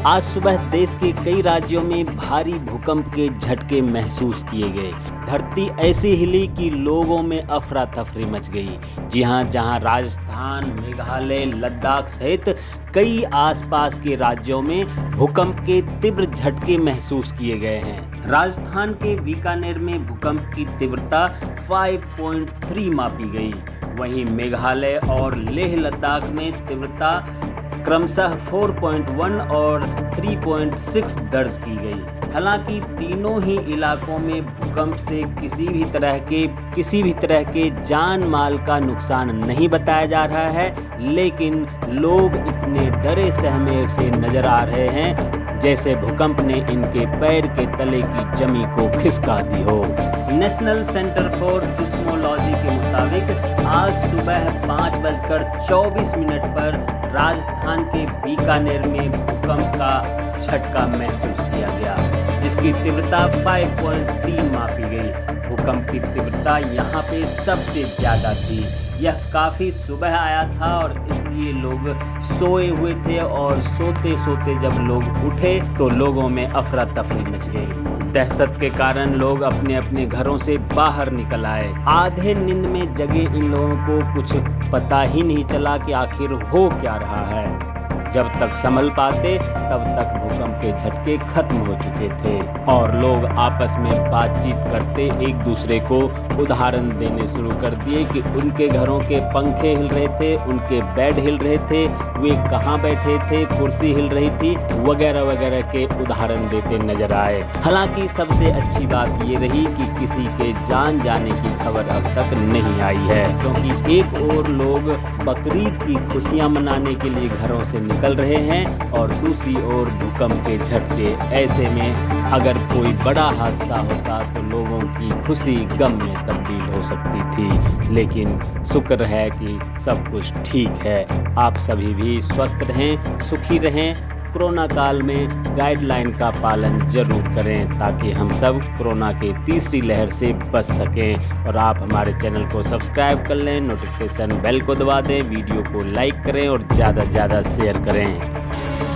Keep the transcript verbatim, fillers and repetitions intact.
आज सुबह देश के कई राज्यों में भारी भूकंप के झटके महसूस किए गए। धरती ऐसी हिली कि लोगों में अफरा तफरी मच गई। जी हां, जहां राजस्थान, मेघालय, लद्दाख सहित कई आसपास के राज्यों में भूकंप के तीव्र झटके महसूस किए गए हैं। राजस्थान के बीकानेर में भूकंप की तीव्रता पाँच पॉइंट तीन मापी गई। वहीं मेघालय और लेह लद्दाख में तीव्रता क्रमशः चार पॉइंट एक और तीन पॉइंट छह दर्ज की गई। हालांकि तीनों ही इलाकों में भूकंप से किसी भी तरह के किसी भी तरह के जान माल का नुकसान नहीं बताया जा रहा है, लेकिन लोग इतने डरे सहमे से नजर आ रहे हैं जैसे भूकंप ने इनके पैर के तले की जमी को खिसका दी हो। नेशनल सेंटर फॉर सिस्मोलॉजी के मुताबिक आज सुबह पाँच बजकर चौबीस मिनट पर राजस्थान के बीकानेर में भूकंप का झटका महसूस किया गया, जिसकी तीव्रता पाँच पॉइंट तीन मापी गई। भूकंप की तीव्रता यहाँ पे सबसे ज़्यादा थी। यह काफ़ी सुबह आया था और इसलिए लोग सोए हुए थे और सोते सोते जब लोग उठे तो लोगों में अफरा तफरी मच गई। दहशत के कारण लोग अपने अपने घरों से बाहर निकल आए। आधे नींद में जगे इन लोगों को कुछ पता ही नहीं चला कि आखिर हो क्या रहा है। जब तक संभल पाते तब तक भूकंप के झटके खत्म हो चुके थे और लोग आपस में बातचीत करते एक दूसरे को उदाहरण देने शुरू कर दिए कि उनके घरों के पंखे हिल रहे थे, उनके बेड हिल रहे थे, वे कहाँ बैठे थे, कुर्सी हिल रही थी, वगैरह वगैरह के उदाहरण देते नजर आए। हालांकि सबसे अच्छी बात ये रही कि किसी के जान जाने की खबर अब तक नहीं आई है, क्योंकि एक और लोग बकरीद की खुशियां मनाने के लिए घरों से निकल रहे हैं और दूसरी ओर भूकंप के झटके। ऐसे में अगर कोई बड़ा हादसा होता तो लोगों की खुशी गम में तब्दील हो सकती थी, लेकिन शुक्र है कि सब कुछ ठीक है। आप सभी भी स्वस्थ रहें, सुखी रहें। कोरोना काल में गाइडलाइन का पालन जरूर करें ताकि हम सब कोरोना के तीसरी लहर से बच सकें। और आप हमारे चैनल को सब्सक्राइब कर लें, नोटिफिकेशन बेल को दबा दें, वीडियो को लाइक करें और ज़्यादा से ज़्यादा शेयर करें।